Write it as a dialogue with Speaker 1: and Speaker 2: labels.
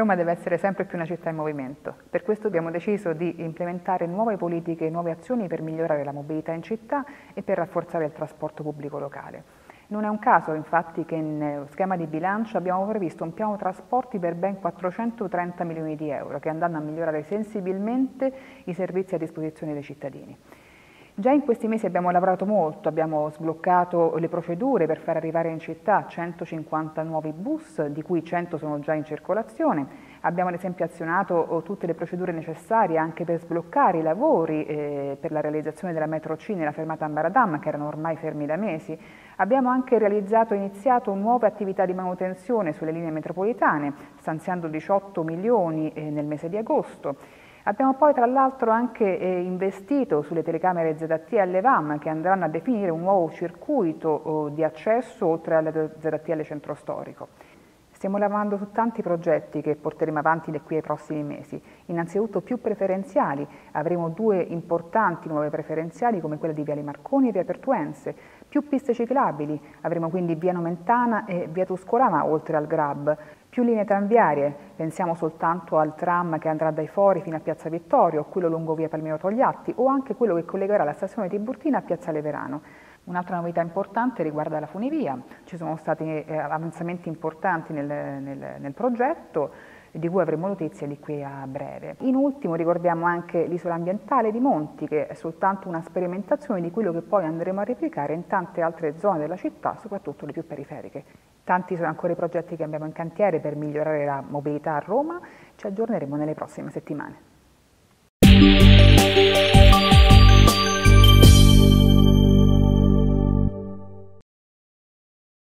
Speaker 1: Roma deve essere sempre più una città in movimento. Per questo abbiamo deciso di implementare nuove politiche e nuove azioni per migliorare la mobilità in città e per rafforzare il trasporto pubblico locale. Non è un caso, infatti, che in schema di bilancio abbiamo previsto un piano trasporti per ben 430 milioni di euro, che andranno a migliorare sensibilmente i servizi a disposizione dei cittadini. Già in questi mesi abbiamo lavorato molto, abbiamo sbloccato le procedure per far arrivare in città 150 nuovi bus, di cui 100 sono già in circolazione. Abbiamo ad esempio azionato tutte le procedure necessarie anche per sbloccare i lavori per la realizzazione della metro C nella fermata Ambaradam, che erano ormai fermi da mesi. Abbiamo anche iniziato nuove attività di manutenzione sulle linee metropolitane, stanziando 18 milioni nel mese di agosto. Abbiamo poi tra l'altro anche investito sulle telecamere ZTE e LEVAM che andranno a definire un nuovo circuito di accesso oltre alle ZTL centro storico. Stiamo lavorando su tanti progetti che porteremo avanti da qui ai prossimi mesi. Innanzitutto più preferenziali, avremo 2 importanti nuove preferenziali come quella di Viale Marconi e Via Pertuense. Più piste ciclabili, avremo quindi Via Nomentana e Via Tuscolana oltre al Grab. Più linee tranviarie, pensiamo soltanto al tram che andrà dai Fori fino a Piazza Vittorio, quello lungo Via Palmiro Togliatti o anche quello che collegherà la stazione Tiburtina a Piazza Leverano. Un'altra novità importante riguarda la funivia, ci sono stati avanzamenti importanti nel progetto di cui avremo notizie di qui a breve. In ultimo ricordiamo anche l'isola ambientale di Monti che è soltanto una sperimentazione di quello che poi andremo a replicare in tante altre zone della città, soprattutto le più periferiche. Tanti sono ancora i progetti che abbiamo in cantiere per migliorare la mobilità a Roma, ci aggiorneremo nelle prossime settimane.